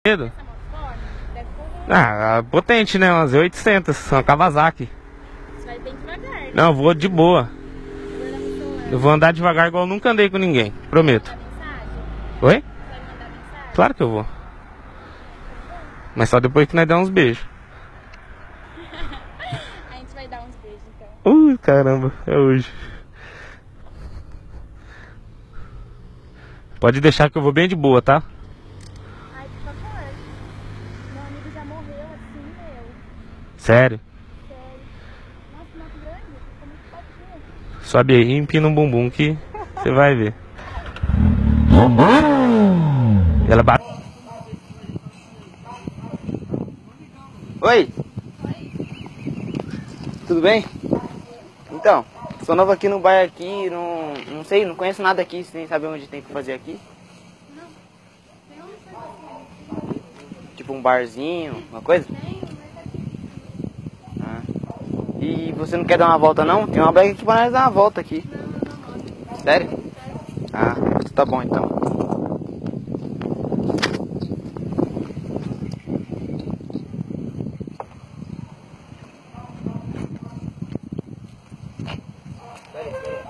Medo? Ah, potente, né? Umas 800, uma Kawasaki. Você vai bem devagar, né? Não, eu vou de boa. Eu vou andar devagar igual eu nunca andei com ninguém, prometo. Oi? Vai mandar mensagem? Claro que eu vou. Mas só depois que nós der uns beijos. A gente vai dar uns beijos, então. Caramba, é hoje. Pode deixar que eu vou bem de boa, tá? Ai, por favor. Meu amigo já morreu assim, meu. Sério. Sério. Nossa, moto grande. Ficou muito baixinho. Sobe aí e empina um bumbum que você vai ver. Ela bate. Oi! Tudo bem? Então, sou novo aqui no bairro aqui, não sei, não conheço nada aqui, sem saber onde tem que fazer aqui. Tipo um barzinho, uma coisa? Ah. E você não quer dar uma volta não? Tem uma bike aqui pra nós dar uma volta aqui. Sério? Ah, tá bom então. Espera.